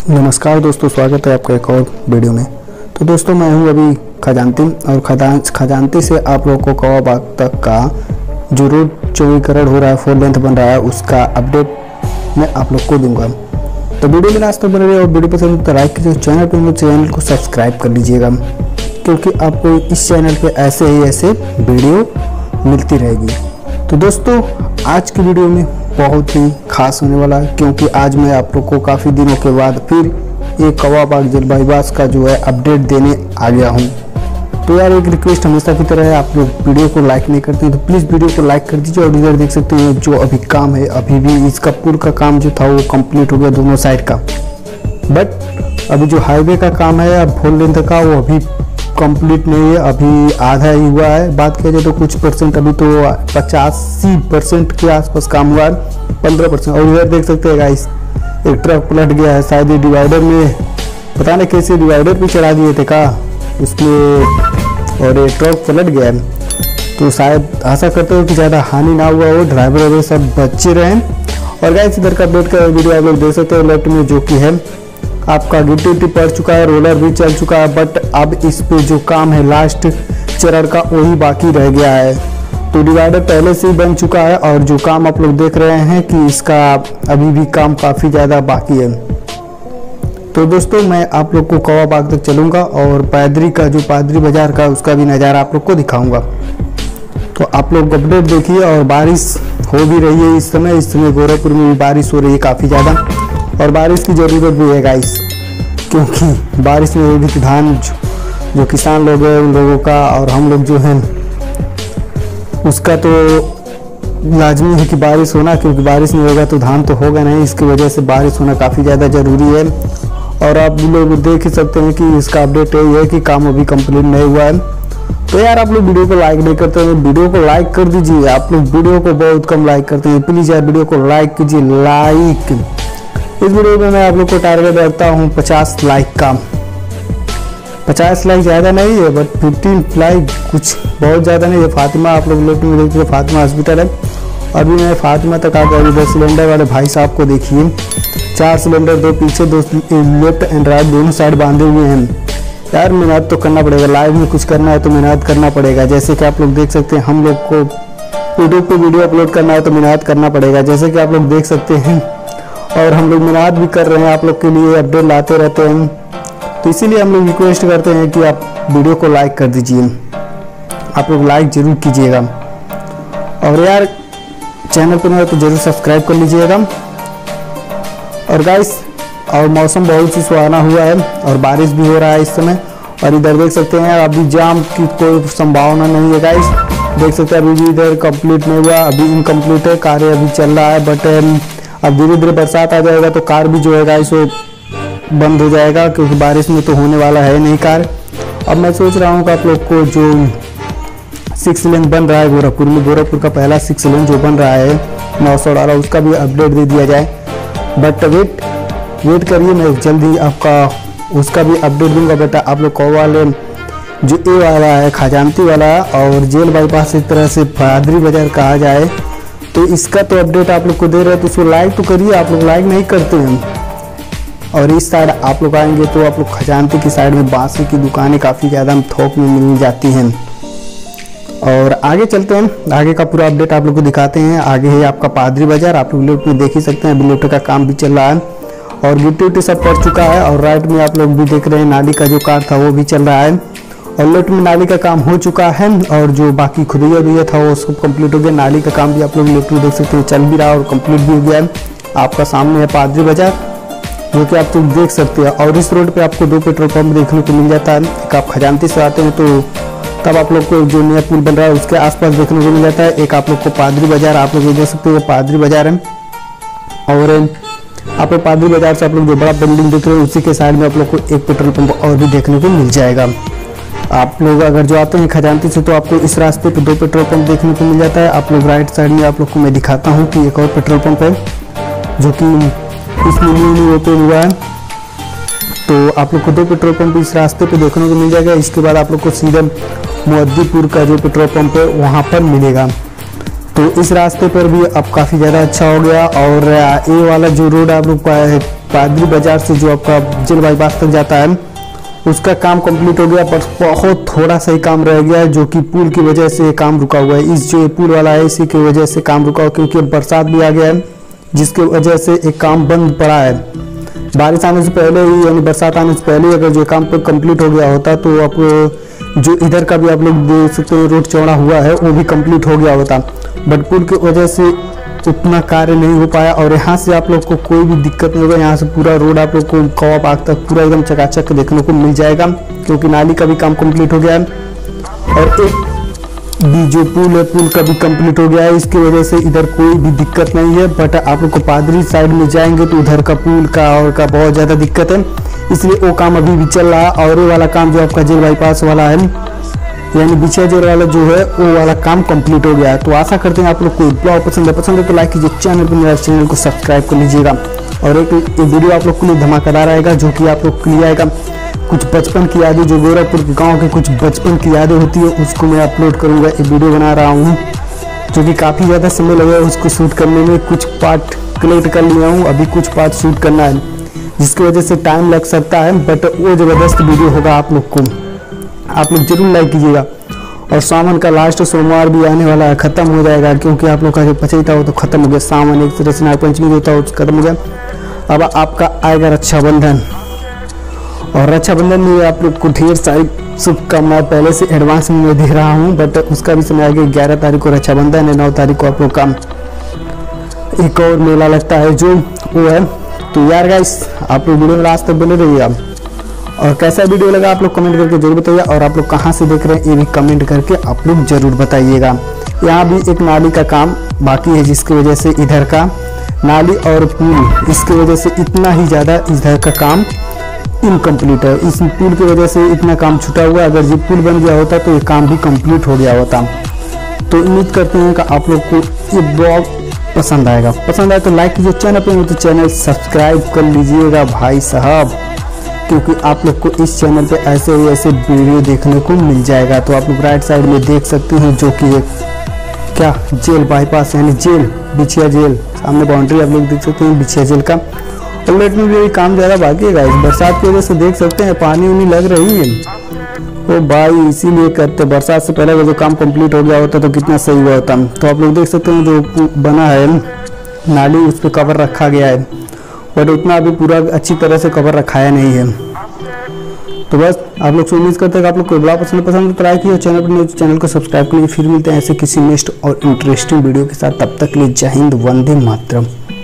नमस्कार दोस्तों, स्वागत है आपका एक और वीडियो में। तो दोस्तों मैं हूं अभी खजानती और खजानती से आप लोगों को कौवा बाग तक का जो रोड चौड़ीकरण हो रहा है, 4 लेंथ बन रहा है, उसका अपडेट मैं आप लोग को दूंगा। तो वीडियो में आज तक बने रहिए और वीडियो पसंद तो लाइक कीजिए, चैनल को सब्सक्राइब कर लीजिएगा क्योंकि आपको इस चैनल पर ऐसे वीडियो मिलती रहेगी। तो दोस्तों आज की वीडियो में बहुत ही खास होने वाला है क्योंकि आज मैं आप लोग को काफ़ी दिनों के बाद फिर एक कौवा बाग जलवायुवास का जो है अपडेट देने आ गया हूं। तो यार एक रिक्वेस्ट हमेशा की तरह है, आप लोग वीडियो को लाइक नहीं करते हैं तो प्लीज़ वीडियो को लाइक कर दीजिए। और इधर देख सकते हैं जो अभी काम है, अभी भी इसका पुल का काम जो था वो कंप्लीट हो गया दोनों साइड का, बट अभी जो हाईवे का काम है अब 4 लेंथ का वो अभी कंप्लीट नहीं है, अभी आधा ही हुआ है। बात किया जाए तो कुछ परसेंट, अभी तो 85% के आसपास काम हुआ है, 15%। और इधर देख सकते हैं गाइस एक ट्रक पलट गया है, शायद ये डिवाइडर में पता नहीं कैसे डिवाइडर पे चढ़ा दिए थे का उसमें, और ये ट्रक पलट गया है। तो शायद आशा करते हो कि ज़्यादा हानि ना हुआ हो, ड्राइवर वगैरह सब बचे रहें। और गाइस इधर का अपडेट का वीडियो आप लोग देख सकते हो लेफ्ट में, जो कि है आपका गिट्टी पड़ चुका है, रोलर भी चल चुका है, बट अब इस पे जो काम है लास्ट चरण का वही बाकी रह गया है। तो डिवाइडर पहले से ही बन चुका है और जो काम आप लोग देख रहे हैं कि इसका अभी भी काम काफ़ी ज़्यादा बाकी है। तो दोस्तों मैं आप लोग को कौवा बाग तक चलूँगा और पादरी बाजार का उसका भी नज़ारा आप लोग को दिखाऊँगा। तो आप लोग अपडेट देखिए। और बारिश हो भी रही है इस समय गोरखपुर में भी बारिश हो रही है काफ़ी ज़्यादा, और बारिश की ज़रूरत भी है गाइस क्योंकि बारिश में भी धान जो किसान लोग हैं उन लोगों का और हम लोग जो हैं उसका तो लाजमी है कि बारिश होना, क्योंकि बारिश नहीं होगा तो धान तो होगा नहीं। इसकी वजह से बारिश होना काफ़ी ज़्यादा ज़रूरी है। और आप लोग देख ही सकते हैं कि इसका अपडेट यही है कि काम अभी कंप्लीट नहीं हुआ है। तो यार आप लोग वीडियो को लाइक नहीं करते हैं, वीडियो को लाइक कर दीजिए। आप लोग वीडियो को बहुत कम लाइक करते हैं, प्लीज़ यार वीडियो को लाइक कीजिए। लाइक इस वीडियो में मैं आप लोग को टारगेट रखता हूँ 50 लाइक का। 50 लाइक ज़्यादा नहीं है बट 15 लाइक कुछ बहुत ज़्यादा नहीं है। फातिमा आप लोग लेफ्ट में देखिए, फातिमा हॉस्पिटल है। अभी मैं फातिमा तक आ गया। इधर सिलेंडर वाले भाई साहब को देखिए, 4 सिलेंडर, 2 पीछे, 2 लेफ्ट एंड राइट दोनों साइड बांधे हुए हैं। यार मेहनत तो करना पड़ेगा, लाइव में कुछ करना है तो मेहनत करना पड़ेगा। जैसे कि आप लोग देख सकते हैं हम लोग को यूट्यूब पर वीडियो अपलोड करना है तो मेहनत करना पड़ेगा, जैसे कि आप लोग देख सकते हैं। और हम लोग मेहनत भी कर रहे हैं, आप लोग के लिए अपडेट लाते रहते हैं। तो इसीलिए हम लोग रिक्वेस्ट करते हैं कि आप वीडियो को लाइक कर दीजिए। आप लोग लाइक जरूर कीजिएगा और यार चैनल पर नहीं हो तो जरूर सब्सक्राइब कर लीजिएगा। और गाइस और मौसम बहुत ही सुहाना हुआ है और बारिश भी हो रहा है इस समय। और इधर देख सकते हैं अभी जाम की कोई संभावना नहीं है गाइस। देख सकते हैं अभी भी इधर कंप्लीट नहीं हुआ, अभी इनकम्प्लीट है, कार्य अभी चल रहा है। बट अब धीरे धीरे बरसात आ जाएगा तो कार भी जो है गाइस वो बंद हो जाएगा क्योंकि बारिश में तो होने वाला है नहीं कार। अब मैं सोच रहा हूँ कि आप लोग को जो 6 लेन बन रहा है गोरखपुर में, गोरखपुर का पहला 6 लेन जो बन रहा है 918, उसका भी अपडेट दे दिया जाए। बट वेट करिए, मैं जल्दी आपका उसका भी अपडेट दूंगा। बेटा आप लोग कौवा लेन जो ए वाला है, खजानती वाला और जेल बाईपास एक तरह से पादरी बाजार कहा जाए, तो इसका तो अपडेट आप लोग को दे रहे हैं तो उसको लाइक तो करिए। आप लोग लाइक नहीं करते हैं। और इस साइड आप लोग आएंगे तो आप लोग खजानती की साइड में बांसी की दुकानें काफ़ी ज़्यादा थोक में मिल जाती हैं। और आगे चलते हैं, आगे का पूरा अपडेट आप लोग को दिखाते हैं। आगे है आपका पादरी बाजार, आप लोग लेफ्ट में देख ही सकते हैं, अभी लेफ्ट का काम भी चल रहा है और गिट्टी सब पड़ चुका है। और राइट में आप लोग भी देख रहे हैं नाली का जो कार्य था वो भी चल रहा है और लेफ्ट में नाली का काम हो चुका है। और जो बाकी खुदिया था वो उसको कंप्लीट हो गया। नाली का काम भी आप लोग लेफ्ट में देख सकते हैं चल भी रहा और कंप्लीट भी हो गया है। आपका सामने है पादरी बाजार जो कि आप लोग देख सकते हैं। और इस रोड पे आपको 2 पेट्रोल पंप देखने को मिल जाता है। एक आप खजानती से आते हैं तो तब आप लोग को जो नया पुल बन रहा है उसके आसपास देखने को मिल जाता है। एक आप लोग को पादरी बाजार आप लोग देख सकते हैं, पादरी बाजार है। और आप लोग पादरी बाजार से आप लोग जो बड़ा बिल्डिंग देख रहे हैं उसी के साइड में आप लोग को एक पेट्रोल पंप और भी देखने को मिल जाएगा। आप लोग अगर जो आते हैं खजानती से तो आपको इस रास्ते पे 2 पेट्रोल पंप देखने को मिल जाता है। आप लोग राइट साइड में आप लोग को मैं दिखाता हूँ कि एक और पेट्रोल पंप है जो कि इसमें न्यू ओपन हुआ है। तो आप लोग को 2 पेट्रोल पंप इस रास्ते पे देखने को मिल जाएगा। इसके बाद आप लोग को सीधे मोहद्दीपुर का जो पेट्रोल पंप है वहाँ पर मिलेगा। तो इस रास्ते पर भी अब काफ़ी ज़्यादा अच्छा हो गया। और ये वाला जो रोड आप लोग का है पादरी बाजार से जो आपका जेल बाईपास तक जाता है उसका काम कंप्लीट हो गया, पर बहुत थोड़ा सा ही काम रह गया है, जो कि पुल की वजह से काम रुका हुआ है। इस जो पुल वाला है इसी की वजह से काम रुका हुआ, क्योंकि अब बरसात भी आ गया है जिसकी वजह से एक काम बंद पड़ा है। बारिश आने से पहले ही यानी बरसात आने से पहले ही अगर जो काम पर कंप्लीट हो गया होता तो आप जो इधर का भी आप लोग देख सकते हो रोड चौड़ा हुआ है वो भी कंप्लीट हो गया होता, बट पुल की वजह से उतना कार्य नहीं हो पाया। और यहाँ से आप लोग को कोई भी दिक्कत नहीं होगा, यहाँ से पूरा रोड आप लोग को कौवा बाग तक पूरा एकदम चकाचक देखने को मिल जाएगा, क्योंकि नाली का भी काम कंप्लीट हो गया है और एक भी जो पुल है पुल का भी कंप्लीट हो गया है। इसकी वजह से इधर कोई भी दिक्कत नहीं है। बट आप लोग को पादरी साइड में जाएंगे तो उधर का पुल का और का बहुत ज़्यादा दिक्कत है, इसलिए वो काम अभी भी चल रहा है। और ये वाला काम जो आपका जेल बाईपास वाला है यानी बिछिया जेल वाला जो है वो वाला काम कंप्लीट हो गया है। तो आशा करते हैं आप लोग को ब्लॉग पसंद है तो लाइक कीजिए, चैनल पर मेरा चैनल को सब्सक्राइब कर लीजिएगा। और एक वीडियो आप लोग के लिए धमाकेदार आएगा जो कि आप लोग के लिए आएगा कुछ बचपन की यादें, जो गोरखपुर के गांव के कुछ बचपन की यादें होती है उसको मैं अपलोड करूंगा। एक वीडियो बना रहा हूँ जो कि काफ़ी ज़्यादा समय लगेगा उसको शूट करने में, कुछ पार्ट कलेक्ट कर लिया हूँ, अभी कुछ पार्ट शूट करना है जिसकी वजह से टाइम लग सकता है, बट वो ज़बरदस्त वीडियो होगा। आप लोग को आप लोग जरूर लाइक कीजिएगा। और सावन का लास्ट सोमवार भी आने वाला है, ख़त्म हो जाएगा, क्योंकि आप लोग का जो पचैता हो तो ख़त्म हो गया। सावन एक तरह से नागपंचमी होता है खत्म हो गया। अब आपका आएगा रक्षाबंधन, और रक्षाबंधन में आप लोग को ढेर सारी शुभकामनाएं पहले से एडवांस में मैं दे रहा हूं, बट उसका भी समय आगे 11 तारीख को रक्षाबंधन है, 9 तारीख को आप लोग का एक और मेला लगता है जो वो है। तो यार गाइस आप लोग वीडियो में लास्ट तक बने रहिएगा, और कैसा वीडियो लगा आप लोग कमेंट करके जरूर बताइए, और आप लोग कहाँ से देख रहे हैं ये भी कमेंट करके आप लोग जरूर बताइएगा। यहाँ भी एक नाली का काम बाकी है जिसकी वजह से इधर का नाली और पुल इसकी वजह से इतना ही ज़्यादा इधर का काम इनकम्प्लीट है। इस पुल की वजह से इतना काम छूटा हुआ है, अगर ये पुल बन गया होता तो ये काम भी कंप्लीट हो गया होता। तो उम्मीद करते हैं कि आप लोग को ये ब्लॉग पसंद आएगा। पसंद आए तो लाइक कीजिए, चैनल पे तो चैनल सब्सक्राइब कर लीजिएगा भाई साहब, क्योंकि आप लोग को इस चैनल पे ऐसे ही ऐसे वीडियो देखने को मिल जाएगा। तो आप लोग राइट साइड में देख सकते हैं जो कि एक क्या जेल बाईपास यानी जेल बिछिया जेल, सामने बाउंड्री आप लोग देख सकते हैं बिछिया जेल का। ऑलरेड में भी काम ज़्यादा बाकी है गाइस, बरसात की वजह से देख सकते हैं पानी उनी लग रही है ओ भाई, इसीलिए करते बरसात से पहले जो काम कंप्लीट हो गया होता तो कितना सही हुआ होता। तो आप लोग देख सकते हैं जो बना है नाली उस पर कवर रखा गया है, बट उतना अभी पूरा अच्छी तरह से कवर रखाया नहीं है। तो बस आप लोग से उम्मीद करते हैं कि आप लोग को ब्लॉग पसंद तो लाइक कीजिए, चैनल को सब्सक्राइब करिए। फिर मिलते हैं ऐसे किसी नेक्स्ट और इंटरेस्टिंग वीडियो के साथ, तब तक के लिए जय हिंद, वंदे मातरम।